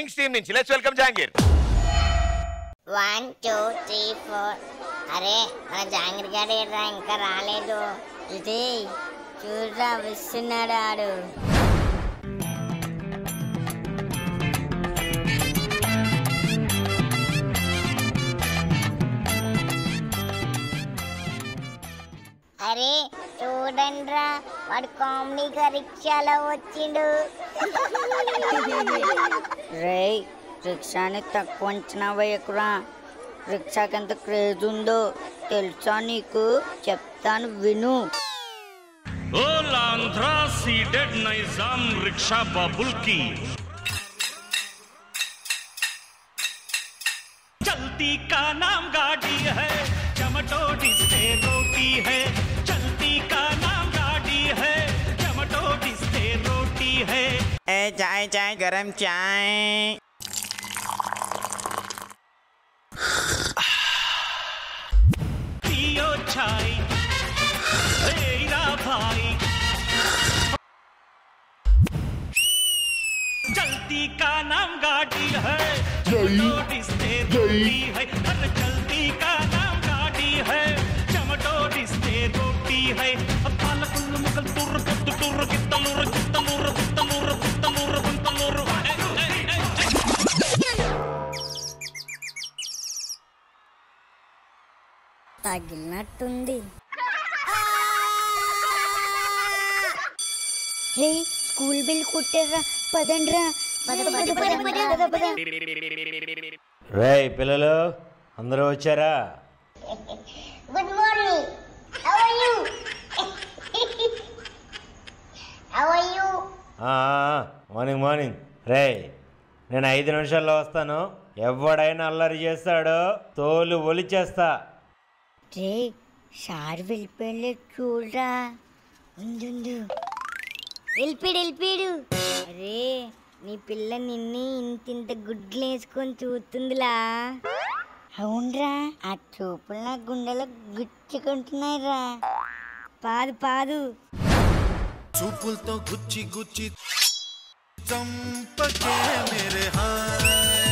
Kings team నుంచి let's welcome Jahangir 1 2 3 4 అరే మన జహాంగీర్ గారు ఏడ్రా ఇంకా రాలేదు ఇది చూడరా వస్తున్నాడు ఆడు అరే చూడండిరా వాడు కామెడీగా రిక్షాలో వచ్చిండు రే రిక్షాని తక్కువ అంచనా వేయకురా రిక్షాకి ఎంత క్రేజ్ ఉందో తెలుసా నీకు చెప్తాను విను आंध्रा सीडेड निजाम रिक्शा बाबुल की चलती का नाम गाड़ी है चमटोड़ी से रोटी है चलती का नाम गाड़ी है चमटोड़ी से रोटी है ए चाय चाय गरम चाय पियो चाय भाई चलती का नाम गाड़ी है चमटोड़ी से रोटी है अरे चलती का नाम गाड़ी है चमटोड़ी से रोटी है पालकुल मुगल तुर तुर कितलूर कितलूर कितलूर कितलूर कितलूर తగిలినట్టుంది రే స్కూల్ బిల్ కొట్టారా పదండ్రా రేయ్ పిల్లలు అందరూ వచ్చారా good morning how are you morning morning రేయ్ నేను 5 నిమిషాల్లో వస్తాను ఎవడైనా అల్లరి చేస్తాడో తోలు ఒలిచేస్తా రే సార్ వెళ్ళిపోయలే చూడరా ఉండు వెళ్ళిపోయాడు అరే నీ పిల్ల నిన్ను ఇంతింత గుడ్లు వేసుకొని చూస్తుందిలా అవునరా ఆ చూపులు నా గుండెలో గుచ్చుకుంటున్నాయిరా పాదు చూపులతో గుచ్చి గుచ్చి చంపకే మేరే హాయ్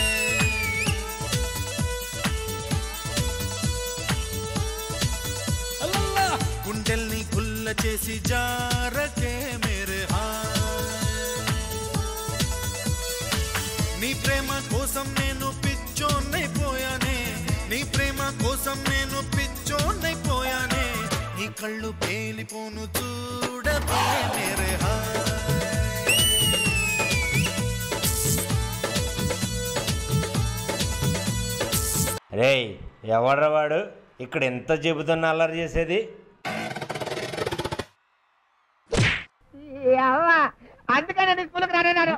గుండెల్ని గుల్ల చేసి జారకే మేరే నీ ప్రేమ కోసం నేను పిచ్చోన్నైపోయానే నీ ప్రేమ కోసం నేను పిచ్చోన్నైపోయానే నీ కళ్ళు పేలిపోను చూడకే మేరే రేయ్ ఎవడ్రా వాడు ఇక్కడ ఎంత చెబుతున్నా అల్లరి చేసేది అందుకనే స్కూల్కి రానన్నారు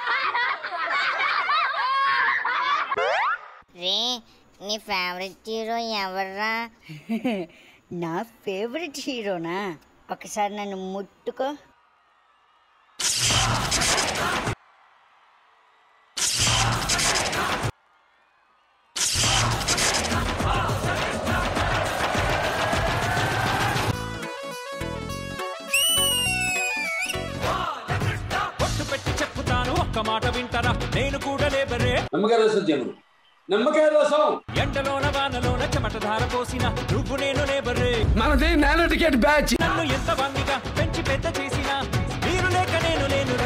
రే నీ ఫేవరెట్ హీరో ఎవర్రా నా ఫేవరెట్ హీరోనా ఒకసారి నన్ను ముట్టుకో మాట వింటారా నేను కూడా లేబరే నమ్మకాయ రసం ఎండలోన వానలోన చెమట ధార పోసిన నువ్వు నేను లేబరే మనది నానో టికెట్ బ్యాచ్ నన్ను ఎంత బందిగా పెంచి పెద్ద చేసిన మీరు లేక నేను లేను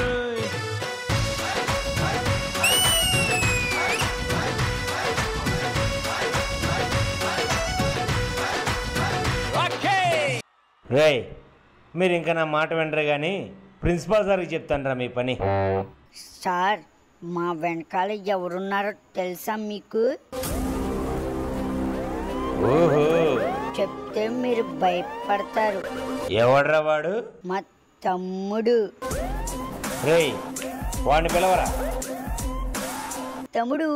రేయ్ మీరు ఇంకా నా మాట వినరు కానీ ప్రిన్సిపాల్ సార్కి చెప్తాను మీ పని సార్ మా వెనకాల ఎవరున్నారో తెలుసా మీకు ఓహో చెప్తే మీరు భయపడతారు ఎవడ్రా వాడు మా తమ్ముడు రేయ్ వాడిని పిలవరా తమ్ముడు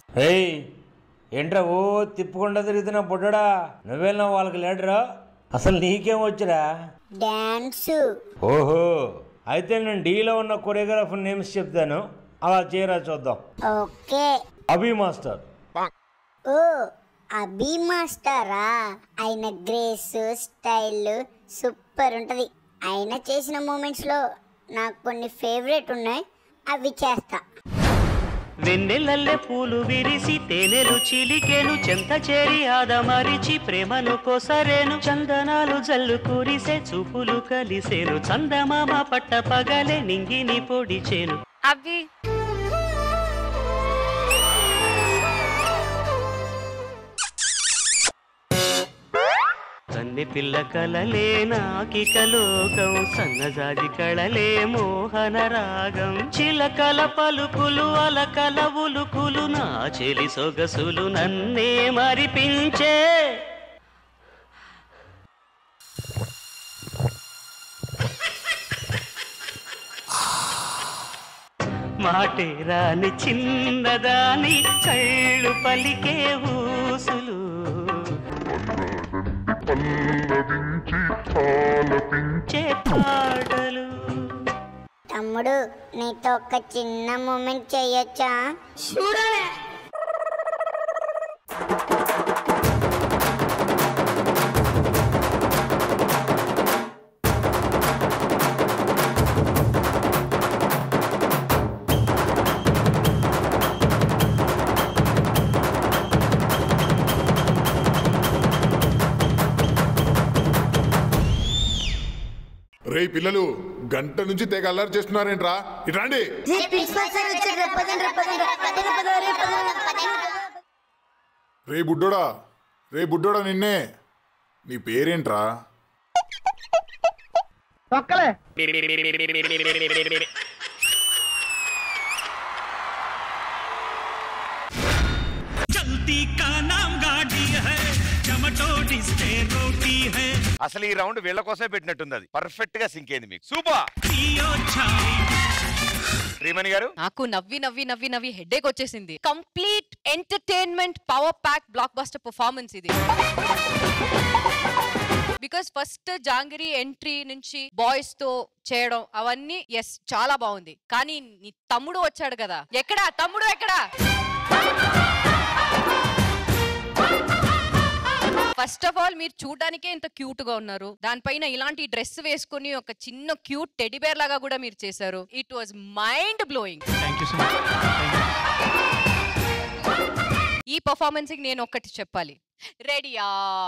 ఏయ్ ఏంట్రా ఓ తిప్పుకుండా తిరుగుతున్నా బుడ్డడా, నువ్వెళ్ళినా వాళ్ళకి లేడరా? అసలు నీకేం వచ్చురా? డాన్స్. ఓహో, అయితే నేను డీలో ఉన్న కొరియోగ్రాఫర్ నేమ్స్ చెప్తాను, అలా చేయరా చూద్దాం. ఓకే. అభి మాస్టర్. ఓ అభి మాస్టరా? ఆయన గ్రేస్ స్టైల్ సూపర్ ఉంటది. ఆయన చేసిన మూమెంట్స్ లో నాకు కొన్ని ఫేవరెట్ ఉన్నాయి, అవి చేస్తా. వెన్నెలల్లె పూలు విరిసి తేనెలు చిలికేను, చెంత చేరి ఆదమరిచి ప్రేమను కోసరేను, చందనాలు జల్లు కురిసే చూపులు కలిసేను, చందమామ పట్ట పగలే నింగిని పొడిచేను. అవి కన్నె పిల్ల కలలే నాకిక లోకం, సన్నజాజి కళలే మోహన రాగం, చిలకల పలుకులు అలకల ఉలుకులు, నా చెలి సొగసులు నన్నే మరిపించే. మాటే రాని చిన్నదాని కళ్ళు పలికే ఊసులు, పాటలు. తమ్ముడు నీతో ఒక చిన్న మూమెంట్ చెయ్యొచ్చా? రే పిల్లలు, గంట నుంచి తెగ అల్లరి చేస్తున్నారేంట్రా? ఇట్రాండి. రే బుడ్డోడా నిన్నే. నీ పేరేంట్రా? అసలు ఈ రౌండ్ వీళ్ళ కోసమే పెట్టినట్టుంది, అది పర్ఫెక్ట్ గా సింక్ అయింది మీకు. సూపర్. శ్రీమణి గారు, నాకు నవ్వి నవ్వి నవ్వి నవ్వి హెడేక్ వచ్చేసింది. Complete entertainment power pack block buster performance ఇది. బికాస్ ఫస్ట్ జాంగిరి ఎంట్రీ నుంచి బాయ్స్ తో చేయడం అవన్నీ ఎస్ చాలా బాగుంది. కానీ నీ తమ్ముడు వచ్చాడు కదా, ఎక్కడా తమ్ముడు ఎక్కడా? ఫస్ట్ ఆఫ్ ఆల్ మీరు చూడడానికే ఇంత క్యూట్ గా ఉన్నారు, దానిపైన ఇలాంటి డ్రెస్ వేసుకుని ఒక చిన్న క్యూట్ టెడ్డీబేర్ లాగా కూడా మీరు చేశారు. It was mind blowing. ఈ పర్ఫార్మెన్స్ కి నేను ఒక్కటి చెప్పాలి, రెడీయా?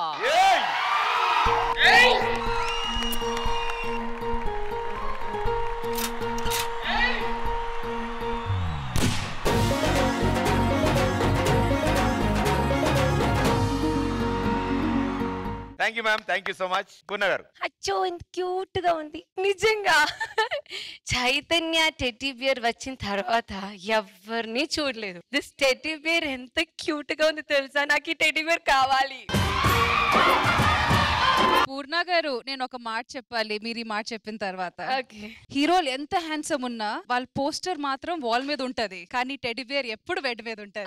Thank you ma'am, thank you so much. Poorna garu, అచ్చో ఎంత క్యూట్ గా ఉంది నిజంగా. చైతన్య టెడ్డీ బియర్ వచ్చిన తర్వాత ఎవరిని చూడలేదు. దిస్ టెడ్డీ బియర్ ఎంత క్యూట్ గా ఉంది తెలుసా, నాకు ఈ టెడ్డీ బియర్ కావాలి. పూర్ణ గారు, నేను ఒక మాట చెప్పాలి మీరు ఈ మాట చెప్పిన తర్వాత. హీరోలు ఎంత హ్యాండ్సమ్ ఉన్నా వాళ్ళ పోస్టర్ మాత్రం వాల్ మీద ఉంటది, కానీ టెడ్డీ బియర్ ఎప్పుడు బెడ్ మీద ఉంటది.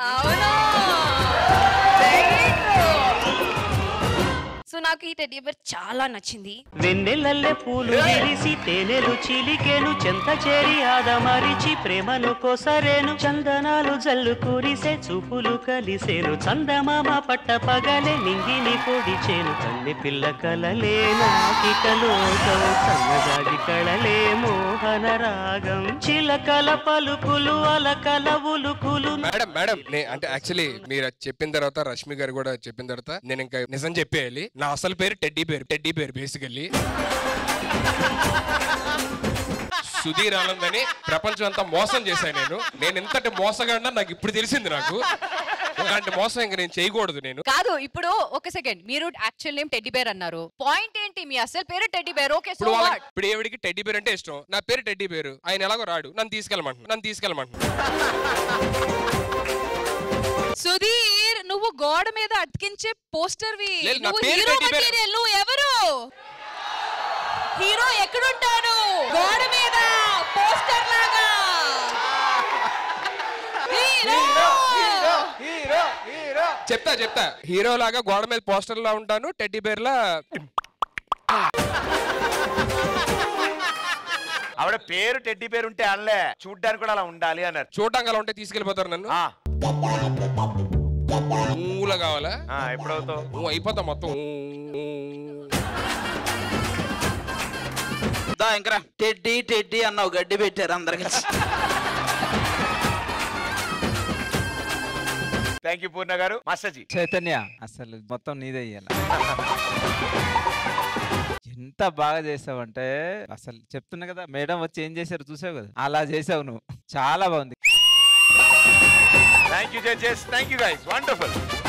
సో నాకు ఈ టెడ్డీ బియర్ చాలా నచ్చింది. వెన్నెలల్లె పూలు విరిసి తేనెలు చిలికేను, చెంత చేరి ఆదమరిచి ప్రేమను కోసరేను, చందనాలు జల్లు కురిసే చూపులు కలిసేను, చందమామ పట్ట పగలే నింగిని పొడిచేను, కన్నె పిల్ల కలలే నాకిక లోకం, సన్నజాజి కళలే మోహన రాగం, చిలకల పలుకులు అలకల ఉలుకులు. మేడం అంటే యాక్చువల్లీ మీరు చెప్పిన తర్వాత రష్మి గారు కూడా చెప్పిన తర్వాత నేను ఇంకా నిజం చెప్పేయాలి. నా అసలు పేరు teddy bear basically. Sudheer Anand అని ప్రపంచం అంతా మోసం చేశాను నేను ఎంతటి మోసగాడినా నాకు ఇప్పుడు తెలిసింది. నాకు అలాంటి మోసం ఇంకా నేను చేయకూడదు. నేను కాదు. ఇప్పుడు ఒక సెకండ్, మీరు యాక్చువల్ నేమ్ టెడ్డీ బేర్ అన్నారు, పాయింట్ ఏంటి? మీ అసలు పేరు teddy bear. Okay, so what? ఇప్పుడు ఎవరికి టెడ్డీ బేర్ అంటే ఇష్టం, నా పేరు టెడ్డీ బేర్, ఆయన ఎలాగో రాడు, నన్ను తీసుకెళ్ళమంటున్నా. సుధీర్, నువ్వు గోడ మీద అతికించే పోస్టర్ వి, నువ్వు ఎవరు? హీరో ఎక్కడుంటాడు? గోడ మీద పోస్టర్ లాగా. హీరో చెప్తా హీరో లాగా గోడ మీద పోస్టర్ లా ఉంటాను, టెడ్డీ బేర్ లా. ఆవిడ పేరు టెడ్డీ పేరు ఉంటే అనలే, చూడ్డానికి కూడా అలా ఉండాలి అన్నారు. చూడడానికి అలా ఉంటే తీసుకెళ్ళిపోతారు నన్ను. ఊలా కావాలా? ఎప్పుడవుతావు? అయిపోతా మొత్తం. ఇంకా టెడ్డీ టెడ్డీ అన్నావు, గడ్డి పెట్టారు అందరికి. థ్యాంక్ యూ పూర్ణ గారు. మాస్టర్జీ చైతన్య అసలు మొత్తం నీదే ఇయ్యాల. ఎంత బాగా చేసావంటే అసలు చెప్తున్నా కదా, మేడం వచ్చి ఏం చేశారు చూసావు కదా, అలా చేసావు నువ్వు. చాలా బాగుంది. Thank you judges, thank you guys, wonderful.